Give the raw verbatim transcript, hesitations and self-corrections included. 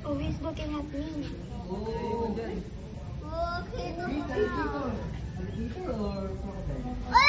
Oh, he's looking at me. Oh, dyan. Okay, no. Alligator. Alligator or crocodile? Ah!